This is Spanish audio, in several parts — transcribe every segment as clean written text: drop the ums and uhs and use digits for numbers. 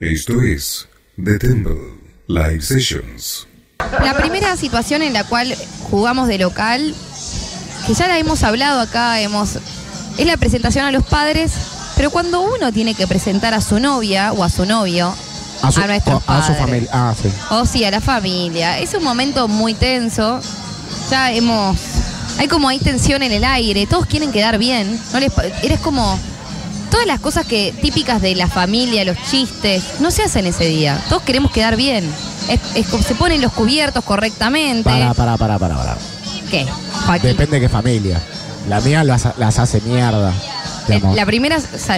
Esto es The Temple Live Sessions. La primera situación en la cual jugamos de local, que ya la hemos hablado acá, es la presentación a los padres, pero cuando uno tiene que presentar a su novia o a su novio, a nuestros padres, a su familia, sí. O sí, a la familia, es un momento muy tenso. Hay como hay tensión en el aire, todos quieren quedar bien, eres como todas las cosas típicas de la familia, los chistes, no se hacen ese día, todos queremos quedar bien. Es como se ponen los cubiertos correctamente. Para. ¿Qué, Joaquín? Depende de qué familia. La mía las hace mierda. ¿La primera?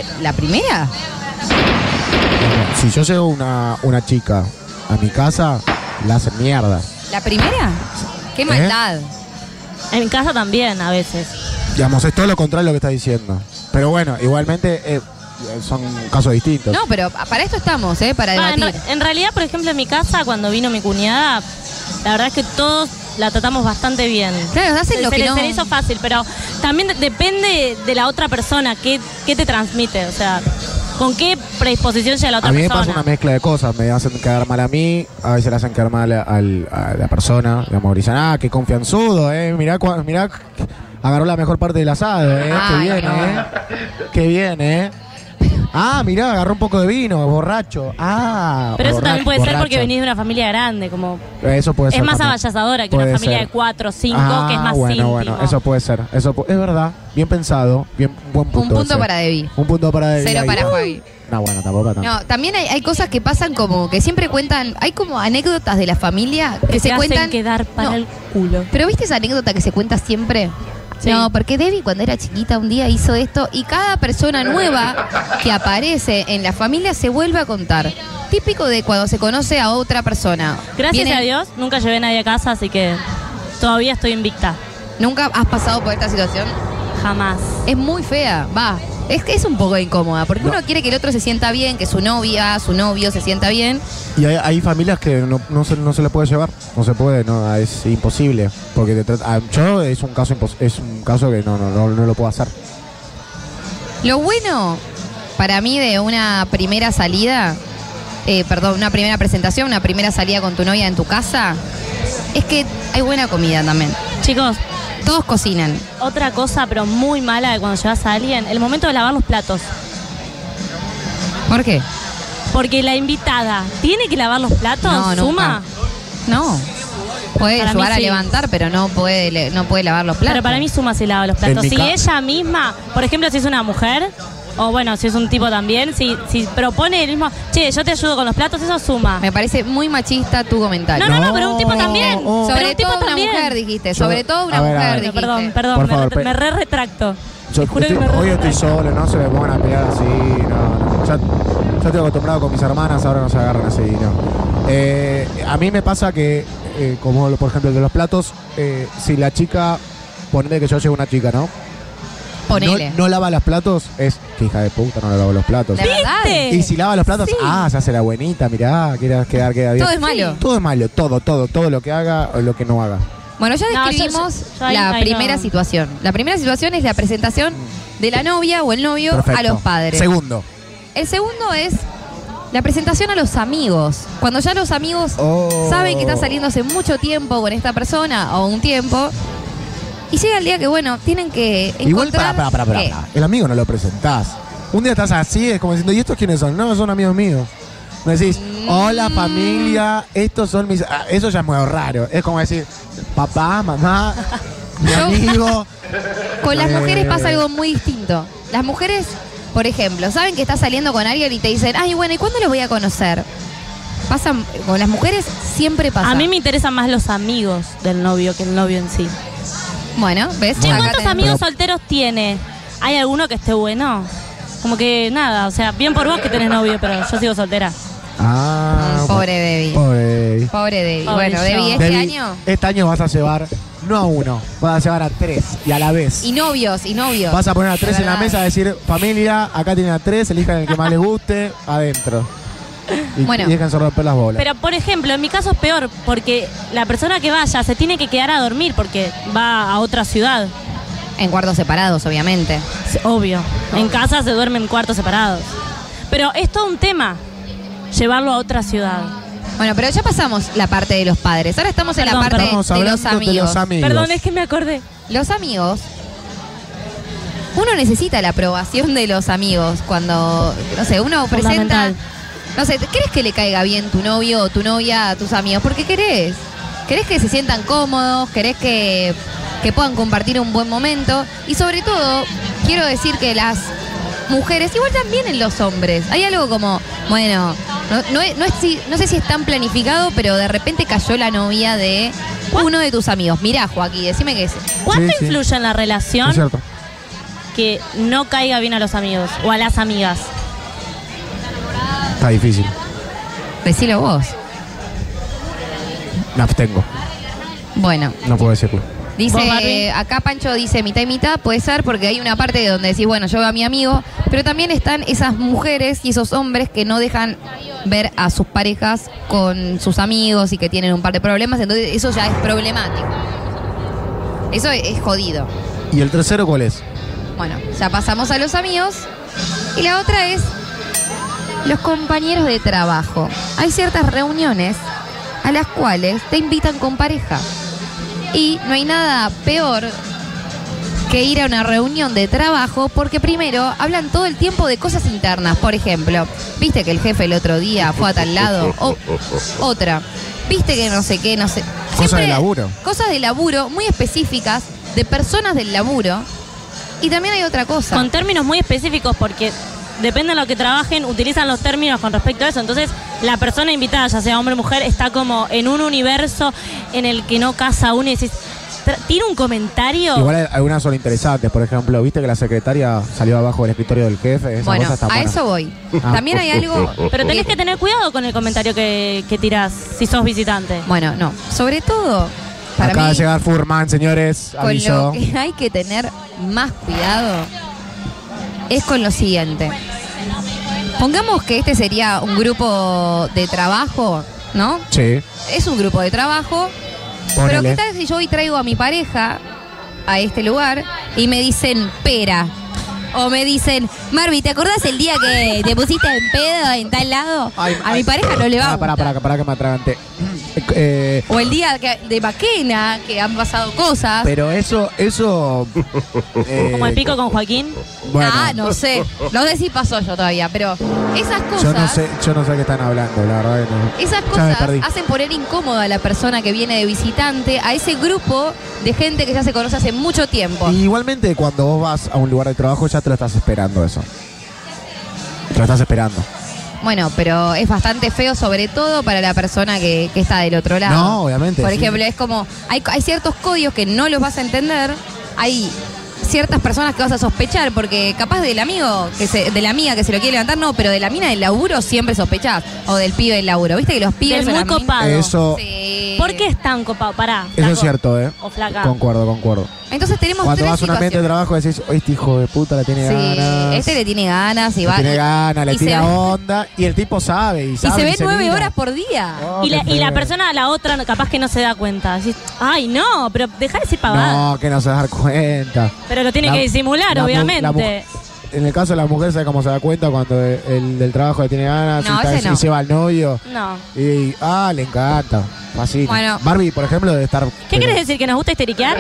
Si yo llevo una chica a mi casa, la hacen mierda. ¿La primera? ¡Qué maldad! En mi casa también, a veces. Digamos, es todo lo contrario a lo que estás diciendo. Pero bueno, igualmente son casos distintos. No, pero para esto estamos, para debatir. En realidad, por ejemplo, en mi casa, cuando vino mi cuñada, la verdad es que todos la tratamos bastante bien. Claro, hacen lo que no. Se le hizo fácil, pero también depende de la otra persona, qué te transmite, o sea, con qué predisposición llega la otra persona. A mí me pasa una mezcla de cosas, me hacen quedar mal a mí, a veces le hacen quedar mal a la persona, digamos, dicen, qué confianzudo, mirá, agarró la mejor parte del asado, qué bien, no. Qué bien, mirá, agarró un poco de vino, borracho. Pero eso también puede ser porque venís de una familia grande, como... Eso puede ser. Es más avallazadora que una familia de 4 o 5, que es más íntimo. Bueno, eso puede ser. Es verdad, bien pensado, un buen punto. Un punto para Debbie. Un punto para Debbie. 0 para Javi. No, bueno, tampoco tanto. No, también hay cosas que pasan como que siempre cuentan, hay como anécdotas de la familia que se cuentan... hacen quedar para el culo. Pero ¿viste esa anécdota que se cuenta siempre? Sí. No, porque Debbie cuando era chiquita un día hizo esto y cada persona nueva que aparece en la familia se vuelve a contar. Típico de cuando se conoce a otra persona. Gracias a Dios, nunca llevé a nadie a casa, así que todavía estoy invicta. ¿Nunca has pasado por esta situación? Jamás. Es muy fea, Es que es un poco incómoda, porque uno quiere que el otro se sienta bien, que su novia, su novio se sienta bien. Y hay familias que no se le puede llevar, no se puede, no, es imposible, porque yo es un caso que no lo puedo hacer. Lo bueno para mí de una primera salida, una primera presentación, una primera salida con tu novia en tu casa, es que hay buena comida también. Chicos, todos cocinan. Otra cosa, pero muy mala de cuando llevas a alguien, el momento de lavar los platos. ¿Por qué? Porque la invitada tiene que lavar los platos, ¿suma? No. Puede ayudar a levantar, pero no puede lavar los platos. Pero para mí suma si lava los platos. Si ella misma, por ejemplo, si es una mujer, o bueno, si es un tipo también, si propone el mismo, yo te ayudo con los platos, eso suma. Me parece muy machista tu comentario. No, pero un tipo también. Sobre todo una mujer dijiste, sobre todo una mujer dijiste. Perdón, me retracto. Hoy estoy solo, no se me pongan a pelear así, no. Ya estoy acostumbrado con mis hermanas, ahora no se agarran así, no. A mí me pasa que, como por ejemplo el de los platos, si la chica, ponele que yo llevo una chica, ¿no? No lava los platos, es que hija de puta, no le lava los platos. ¿De verdad? Y si lava los platos, se hace la buenita, mirá, queda bien. Todo es malo. Todo es malo, todo lo que haga o lo que no haga. Bueno, ya describimos la primera situación. La primera situación es la presentación de la novia o el novio a los padres. Segundo. El segundo es la presentación a los amigos. Cuando ya los amigos saben que están saliendo hace mucho tiempo con esta persona o un tiempo. Y llega el día que, tienen que encontrar... Igual, para. El amigo no lo presentás. Un día estás así, es como diciendo, ¿y estos quiénes son? No, son amigos míos. Me decís, hola familia, estos son mis... eso ya es muy raro. Es como decir, papá, mamá, mi amigo... Con las mujeres pasa algo muy distinto. Las mujeres, por ejemplo, saben que estás saliendo con alguien y te dicen, ¿y cuándo los voy a conocer? Con las mujeres siempre pasa. A mí me interesan más los amigos del novio que el novio en sí. Bueno, ¿ves? ¿Cuántos amigos solteros tiene? ¿Hay alguno que esté bueno? Como que nada, o sea, bien por vos que tenés novio, pero yo sigo soltera. Pobre Debbie. Pobre Debbie. Bueno, Debbie, este año vas a llevar, no a uno, vas a llevar a 3 y a la vez. Y novios. Vas a poner a 3 en la mesa, a decir, familia, acá tienen a 3, elijan el que más les guste, adentro. Y déjense romper las bolas. Pero, por ejemplo, en mi caso es peor, porque la persona que vaya se tiene que quedar a dormir porque va a otra ciudad. En cuartos separados, obviamente. Obvio. En casa se duermen en cuartos separados. Pero es todo un tema llevarlo a otra ciudad. Bueno, pero ya pasamos la parte de los padres. Ahora estamos en la parte de los amigos. Perdón, es que me acordé. Los amigos. Uno necesita la aprobación de los amigos cuando, no sé, uno presenta... No sé, ¿querés que le caiga bien tu novio o tu novia a tus amigos? Porque querés. Querés que se sientan cómodos, querés que puedan compartir un buen momento. Y sobre todo, quiero decir que las mujeres, igual también en los hombres, hay algo como, bueno, no sé si es tan planificado, pero de repente cayó la novia de uno de tus amigos. Mirá, Joaquín, decime qué es. ¿Cuánto influye en la relación Es cierto. que no caiga bien a los amigos o a las amigas? Está difícil. Decilo vos. Me abstengo. Bueno. No puedo decirlo. Dice, acá Pancho dice mitad y mitad, puede ser porque hay una parte donde decís, bueno, yo veo a mi amigo, pero también están esas mujeres y esos hombres que no dejan ver a sus parejas con sus amigos y que tienen un par de problemas, entonces eso ya es problemático. Eso es jodido. ¿Y el tercero cuál es? Bueno, ya pasamos a los amigos y la otra es los compañeros de trabajo. Hay ciertas reuniones a las cuales te invitan con pareja. Y no hay nada peor que ir a una reunión de trabajo porque primero hablan todo el tiempo de cosas internas. Por ejemplo, viste que el jefe el otro día fue a tal lado. O otra. Viste que no sé qué, no sé. Cosas de laburo. Cosas de laburo muy específicas de personas del laburo. Y también hay otra cosa. Con términos muy específicos porque depende de lo que trabajen, utilizan los términos con respecto a eso. Entonces, la persona invitada, ya sea hombre o mujer, está como en un universo en el que no casa uno y decís, tira un comentario. Igual algunas son interesantes. Por ejemplo, viste que la secretaria salió abajo del escritorio del jefe. Esa Bueno, cosa está a buena. eso voy. También hay algo... Pero tenés que tener cuidado con el comentario que tirás si sos visitante. Bueno, no. Sobre todo, para Acaba mí, de llegar Furman, señores. con Aviso. lo que hay que tener más cuidado es con lo siguiente. Pongamos que este sería un grupo de trabajo, ¿no? Sí. Es un grupo de trabajo. Pero Ponele. ¿qué tal si yo hoy traigo a mi pareja a este lugar y me dicen pera? O me dicen, Marvi, ¿te acordás el día que te pusiste en pedo en tal lado? A mi pareja no le va a gustar. Pará que me atraganté. O el día de Maquena, que han pasado cosas. Pero eso Como el pico con Joaquín. bueno, No sé. No sé si pasó yo todavía, pero esas cosas... yo no sé qué están hablando, la verdad que no. Esas Ya me cosas perdí. hacen poner incómoda a la persona que viene de visitante, a ese grupo de gente que ya se conoce hace mucho tiempo. Y igualmente cuando vos vas a un lugar de trabajo ya te lo estás esperando eso. Te lo estás esperando. Bueno, pero es bastante feo, sobre todo para la persona que está del otro lado. No, obviamente, Por sí. ejemplo, es como, hay ciertos códigos que no los vas a entender, hay ciertas personas que vas a sospechar, porque capaz del amigo, de la amiga que se lo quiere levantar, no, pero de la mina del laburo siempre sospechás, o del pibe del laburo. ¿Viste que los pibes Del son muy las minas? copado. Eso, Sí. ¿Por qué es tan copado? Pará. eso flaco. es cierto, O flaca. Concuerdo. Entonces tenemos Cuando tres vas a un ambiente de situaciones. trabajo decís, este hijo de puta le tiene Sí, ganas. este le tiene ganas y Le va. tiene ganas, le y se tira ve- onda. Y el tipo sabe. Y Y se ve 9 mira. horas por día. Oh, Y la qué persona, la otra, capaz que no se da cuenta. Decís, ay, no, pero deja de decir pavada. No, que no se va a dar cuenta. Pero lo tiene La- que disimular, la mu- obviamente. la mu- En el caso de la mujer, ¿sabe cómo se da cuenta cuando el del trabajo le tiene ganas No, y, ese no. y se va al novio? No. Y le encanta. Fácil. Bueno. Barbie, por ejemplo, debe estar. ¿Qué quieres decir? ¿Que nos gusta histeriquear?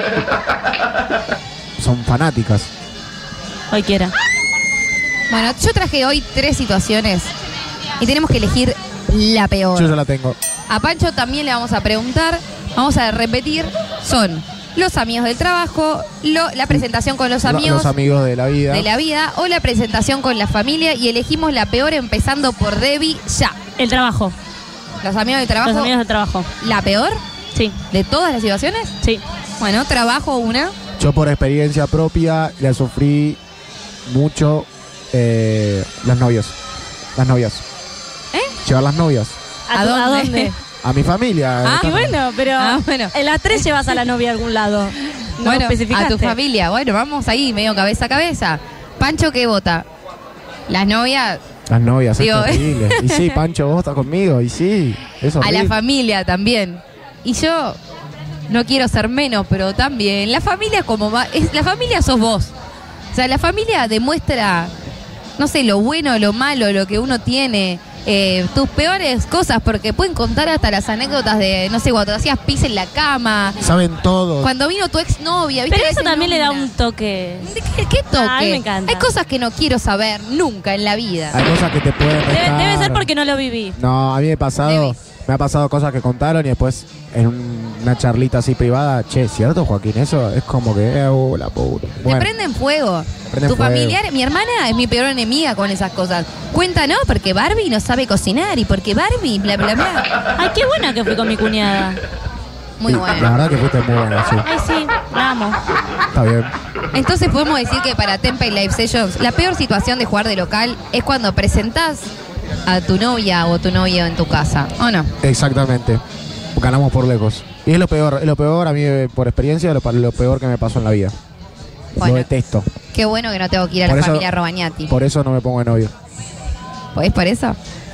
Son fanáticas. Hoy quiera. Bueno, yo traje hoy 3 situaciones y tenemos que elegir la peor. Yo ya la tengo. A Pancho también le vamos a preguntar, vamos a repetir, son los amigos del trabajo, la presentación con los amigos Los amigos de la vida. de la vida o la presentación con la familia y elegimos la peor empezando por Debbie ya. El trabajo. Los amigos del trabajo, Los amigos del trabajo. ¿la peor Sí, de todas las situaciones? sí. Bueno, trabajo una. Yo por experiencia propia la sufrí mucho las novias. Las novias. Llevar las novias. ¿A dónde? A mi familia. Y bueno, pero bueno. en las 3 llevas a la novia a algún lado. No Bueno, especificaste. a tu familia. Bueno, vamos ahí, medio cabeza a cabeza. Pancho, ¿qué vota? Las novias, Las novias, Digo, es terrible. Y sí, Pancho, vos estás conmigo. Y sí, eso a la familia también. Y yo no quiero ser menos, pero también. La familia es como la familia sos vos. O sea, la familia demuestra, no sé, lo bueno, lo malo, lo que uno tiene. tus peores cosas, porque pueden contar hasta las anécdotas de, no sé, cuando te hacías pis en la cama, Saben todo. cuando vino tu exnovia, ¿viste? Pero A eso veces también le da nombra. un toque. ¿Qué toque? Ah, a mí me encanta. Hay cosas que no quiero saber nunca en la vida. Hay cosas que te pueden restar. Debe ser porque no lo viví. No, a mí me ha pasado cosas que contaron y después en una charlita así privada, che, ¿cierto, Joaquín? Eso es como que, la puta. Te prenden fuego. prenden Tu fuego. familiar, mi hermana es mi peor enemiga con esas cosas. Cuenta, no, porque Barbie no sabe cocinar y porque Barbie, bla, bla, bla. Ay, qué buena que fui con mi cuñada. Muy La bueno. verdad que fuiste muy buena, sí. Ay, sí, la amo. Está bien. Entonces podemos decir que para Tempe Live Sessions, la peor situación de jugar de local es cuando presentás a tu novia o tu novio en tu casa, ¿o no? Exactamente. Ganamos por lejos. Y es lo peor a mí por experiencia, lo peor que me pasó en la vida. Bueno. Lo detesto. Qué bueno que no tengo que ir a Por la eso- familia Robagnati. Por eso no me pongo de novio. ¿Es por eso?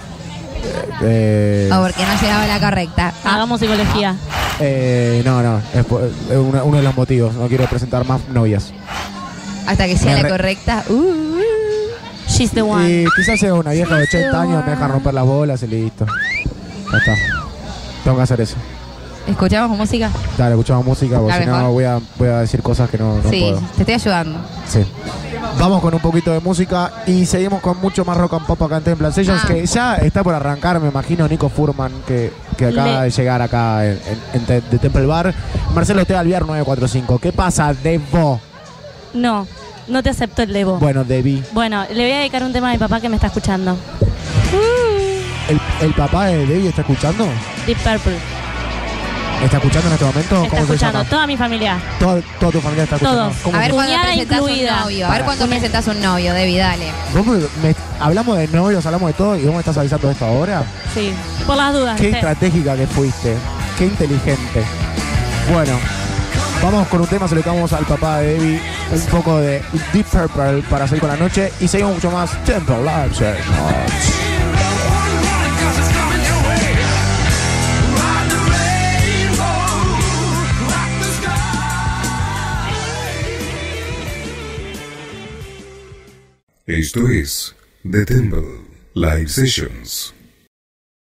O porque no llegaba la correcta. Hagamos psicología. No, es uno de los motivos. No quiero presentar más novias. Hasta que sea Me la re- correcta. She's the one. Y quizás sea una vieja de 80 años, me deja romper las bolas y listo. Ya está. Tengo que hacer eso. ¿Escuchamos música? Dale, escuchamos música porque La si no mejor. voy a decir cosas que no Sí, puedo. te estoy ayudando. Sí. Vamos con un poquito de música y seguimos con mucho más rock and pop acá en Temple Sessions, Ah. que ya está por arrancar, me imagino, Nico Furman, que acaba de llegar acá de Temple Bar. Marcelo T. Alviar 945. ¿Qué pasa, Debo? No, no te acepto el Debo. Bueno, Debbie. Bueno, le voy a dedicar un tema a mi papá que me está escuchando. ¿El papá de Debbie está escuchando? Deep Purple. ¿Está escuchando en este momento? Está ¿Cómo se escuchando. llama? Toda mi familia. Toda tu familia está escuchando. Todos. ¿Cómo A ver se- cuándo Cuñada presentás un incluida. novio. A ver cuándo presentás un novio, Debbie, dale. ¿Vos hablamos de novios, hablamos de todo y vos me estás avisando de esto ahora? Sí, por las dudas. Qué ¿viste? estratégica que fuiste. Qué inteligente. Bueno, vamos con un tema, se lo dedicamos al papá de Debbie. Un poco de Deep Purple para salir con la noche. Y seguimos mucho más Temple Live Sessions. Esto es The Temple Live Sessions.